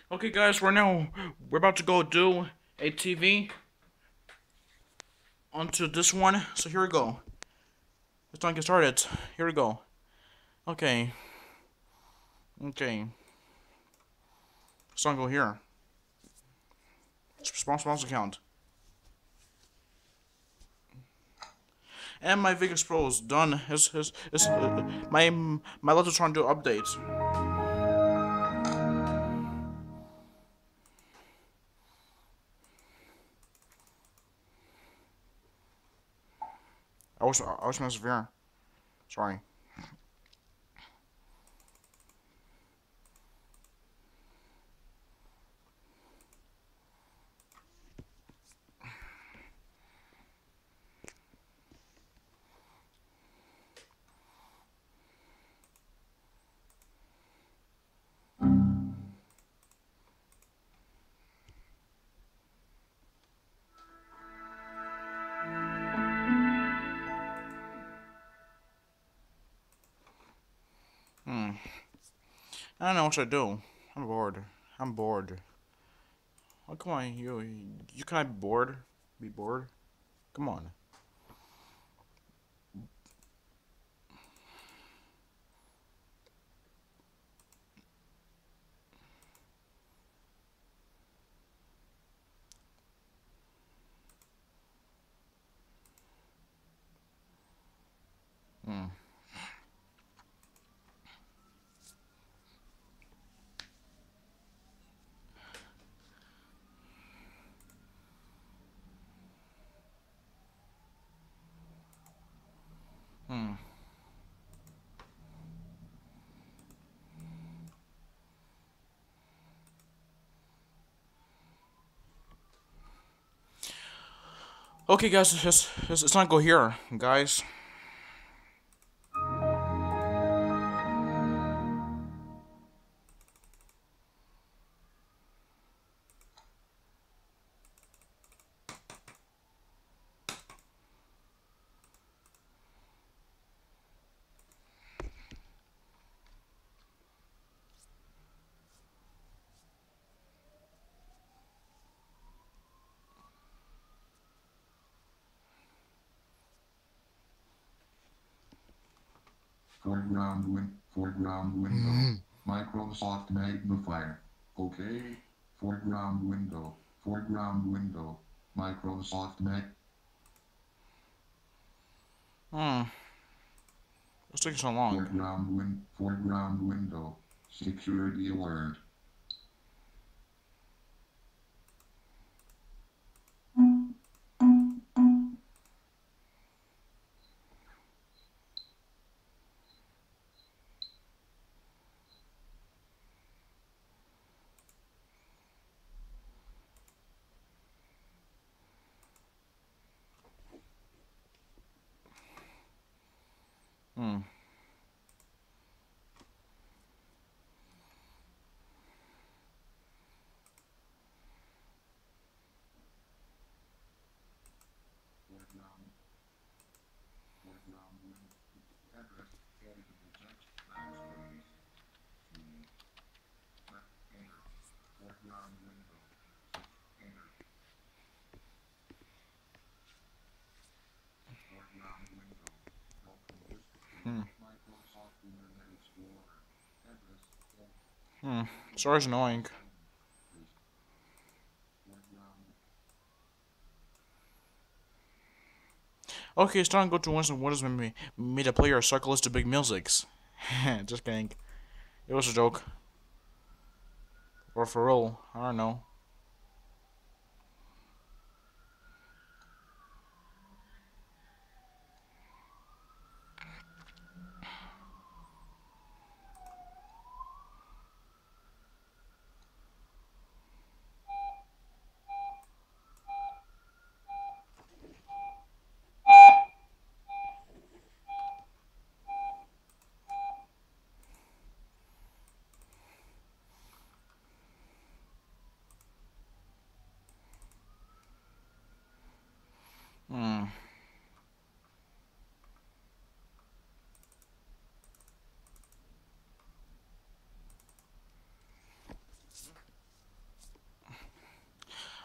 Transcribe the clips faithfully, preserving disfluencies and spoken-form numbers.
Okay, guys, right now we're about to go do a T V onto this one. So here we go. Let's not get started. Here we go. Okay. Okay. Let's not go here. Small sponsor account. And my Vegas Pro is done. It's, it's, it's, uh, my my laptop's trying to do updates. I was I was severe. Sorry. Hmm. I don't know what to do. I'm bored. I'm bored. Oh, come on, you you can I be bored? Be bored? Come on. Hmm. Hmm. Okay, guys, it's, it's, it's not go here, guys. Foreground win foreground window. Microsoft Magnifier. Okay. Foreground window. Foreground window. Microsoft Mag. Hmm. It's taking so long. Foreground win foreground window. Security alert. Hmm. Foreground foreground window. Address editable text backspace. Three. Left enter. Foreground window. Six. Enter. Foreground window. Welcome list view. Hmm. Microsoft Internet Explorer. Address edit. Hmm. Windows Sorry, it's annoying. seven. Paste. Foreground. Okay, it's time to go to one what is me me to play your circle list of big musics. Just kidding. It was a joke. Or for real. I don't know.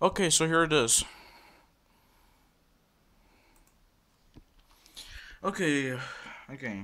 Okay, so here it is. Okay, okay.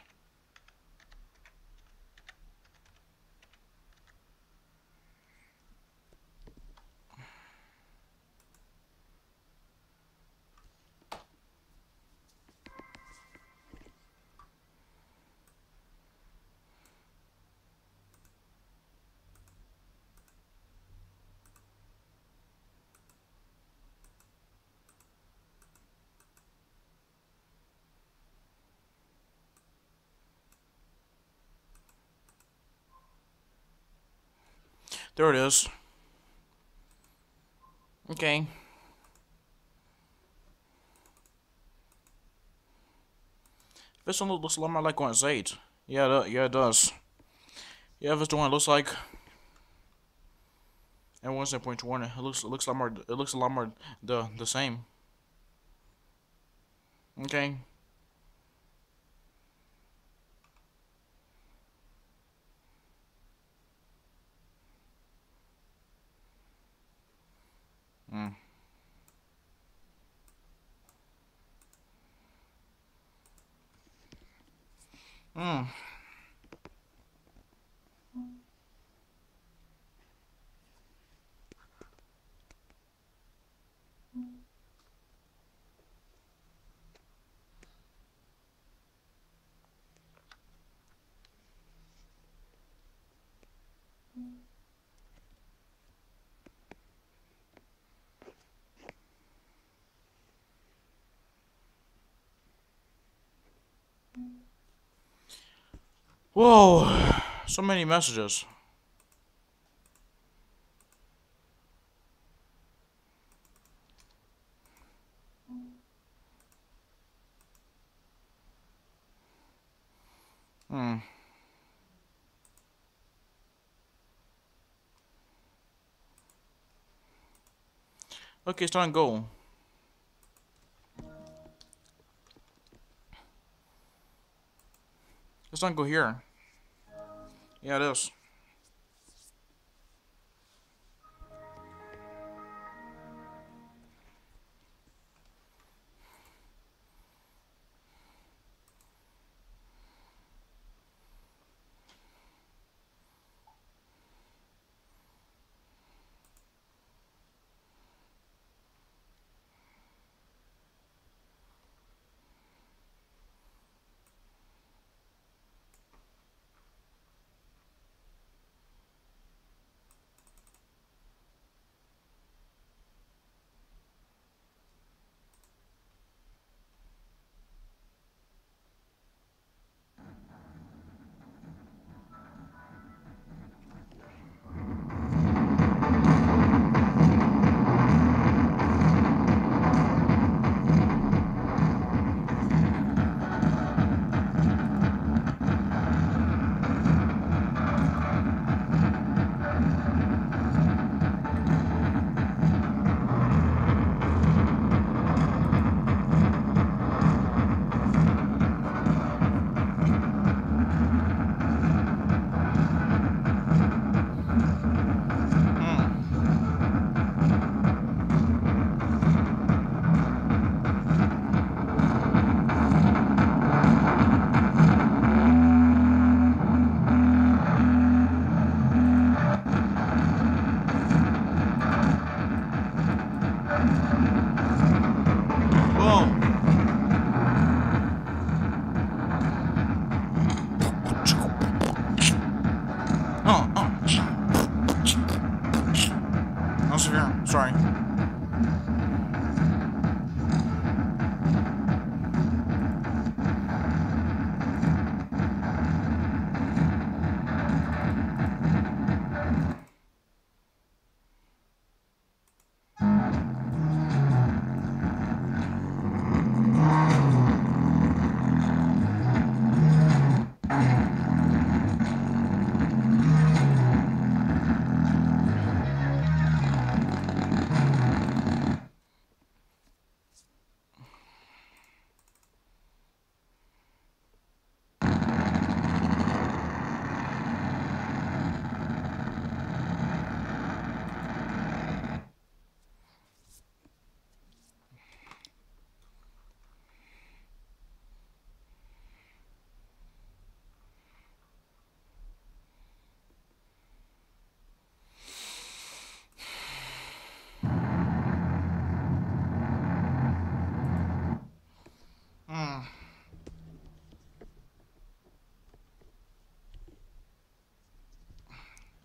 There it is. Okay. This one looks a lot more like one eight. Yeah, it, yeah, it does. Yeah, this the one it looks like. And one seven point one. It looks it looks a lot more. It looks a lot more the the same. Okay. Mm. Mm. Whoa. So many messages. Hmm. Okay, it's time to go. It's time to go here. Yeah, it is.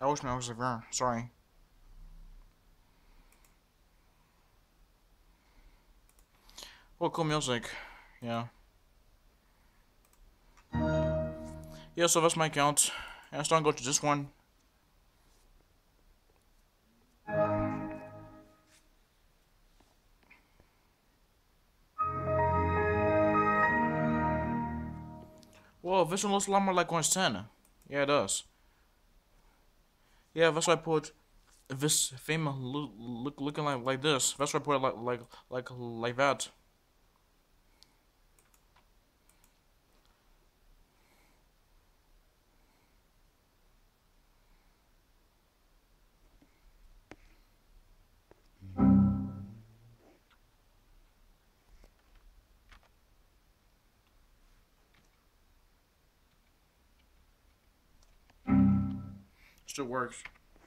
I wish my was severe. Sorry. Oh, cool music. Yeah. Yeah, so that's my account. And I still go to this one. Whoa, this one looks a lot more like one ten. Yeah, it does. Yeah, that's why I put this famous look, look looking like like this. That's why I put it like like like like that. Still works.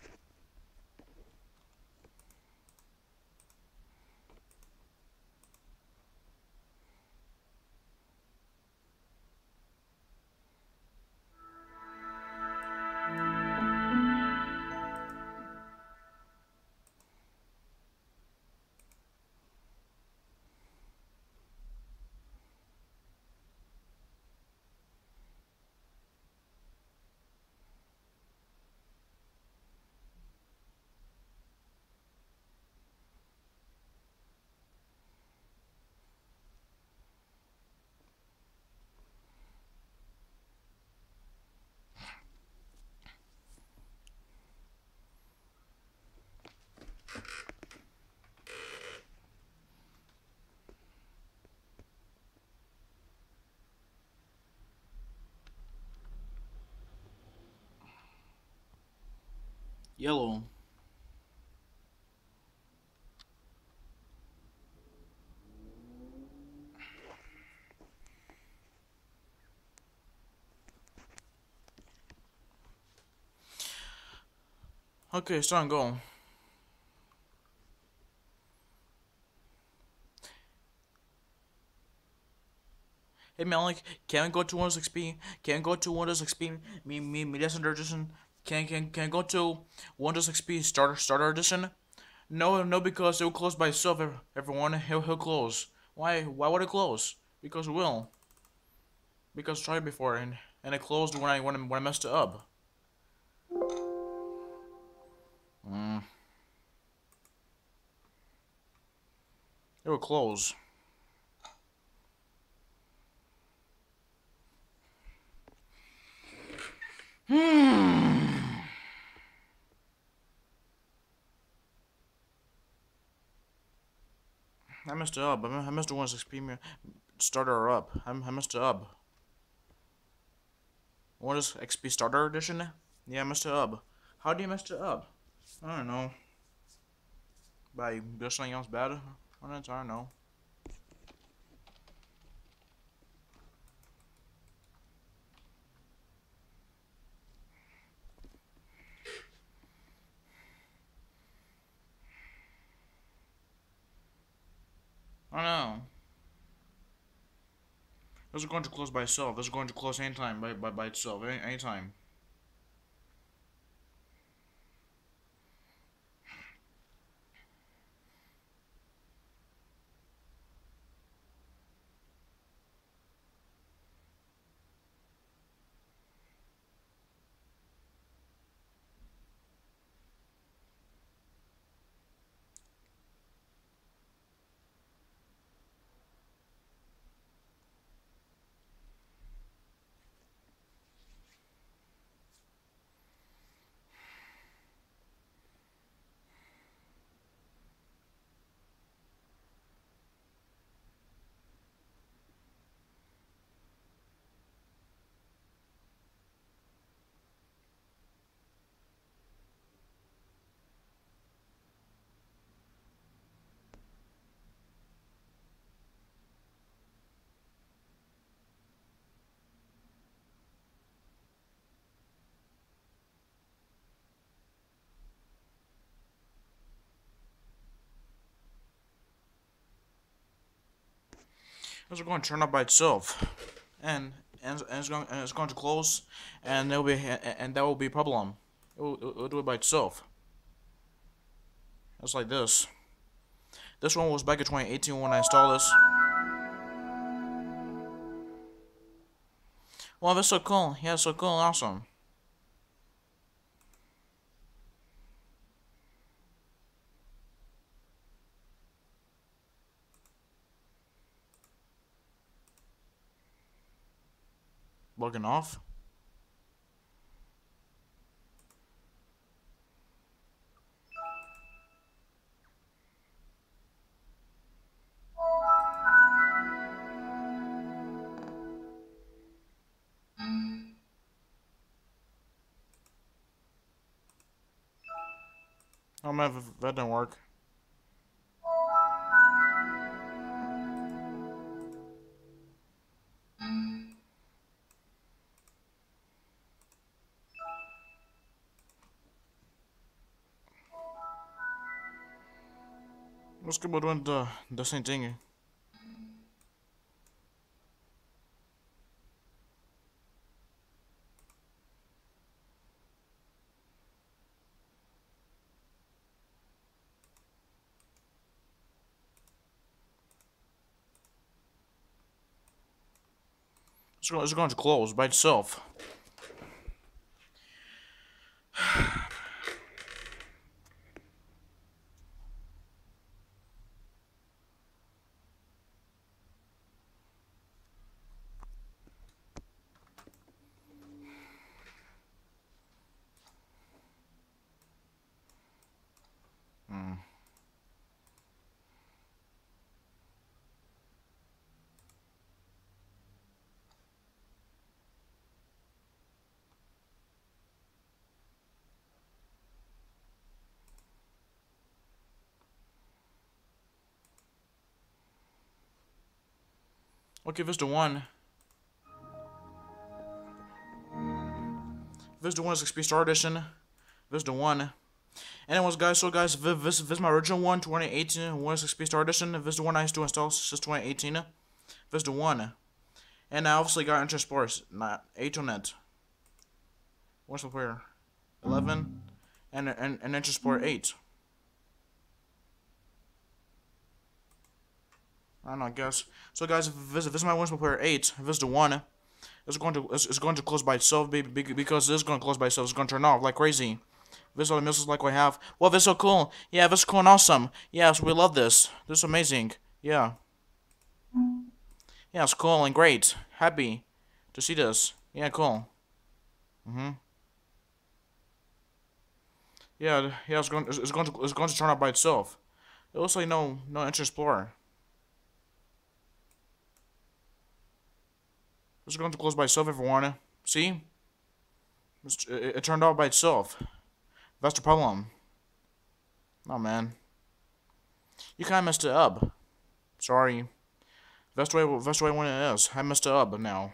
Yellow. Okay, it's time to go. Hey man, like, can we go to Windows X P? Can we go to Windows X P? Me, me, Media Center Edition. Can, can, can I go to Windows X P Starter, Starter Edition? No, no, because it will close by itself. Everyone, he'll, he'll close. Why, why would it close? Because it will. Because I tried it before and and it closed when I when I, when I messed it up. Mm. It will close. Hmm. I messed it up. I messed the Windows X P starter up. I, I messed it up. Windows X P Starter Edition? Yeah, I messed it up. How do you mess it up? I don't know. By doing something else bad? I don't know. I don't know. This is going to close by itself. This is going to close anytime by, by, by itself. Any, anytime. This is going to turn up by itself. And and, and it's going and it's going to close, and there will be and that will be a problem. It will, it will do it by itself. It's like this. This one was back in twenty eighteen when I installed this. Wow, that's so cool. Yeah, so cool, awesome. Logging off. Oh man, that didn't work. Let's keep doing the, the same thing. It's going, it's going to close by itself. Hmm. Okay, Vista one. Vista one is X P Star Edition. Vista one. Anyways, guys, so guys, this, this, this is my original one, twenty eighteen, one X P Star Edition. Vista one I used to install since twenty eighteen. Vista one. And I obviously got Internet Explorer, not eight on it. What's the player? eleven. And, and, and Internet Explorer eight. I don't know, I guess. So guys, this, this is my Windows Player eight. Vista one. It's going to it's, it's going to close by itself, baby, because this is going to close by itself. It's going to turn off like crazy. This is all the missiles like we have. Well, this is so cool. Yeah, this is cool and awesome. Yes, we love this. This is amazing. Yeah. Yeah, it's cool and great. Happy to see this. Yeah, cool. Mm-hmm. Yeah, yeah, it's going it's going to it's going to turn off by itself. It looks like no no Internet Explorer. It's going to close by itself, everyone. See? It, it, it turned off by itself. That's the problem. Oh, man. You kind of messed it up. Sorry. That's the way, that's the way when it is. I messed it up now.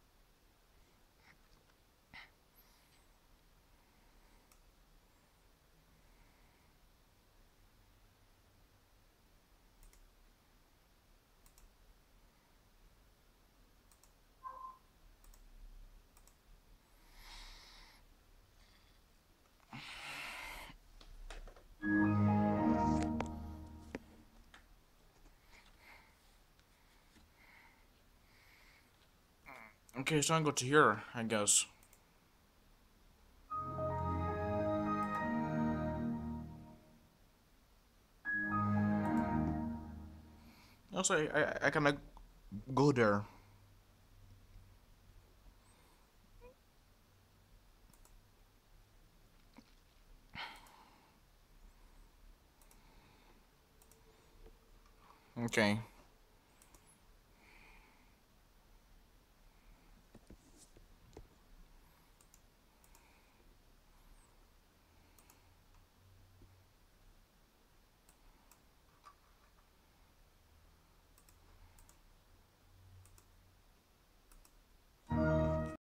Okay, so I'm going to go to here, I guess. Also, I, I, I kind of go there. Okay.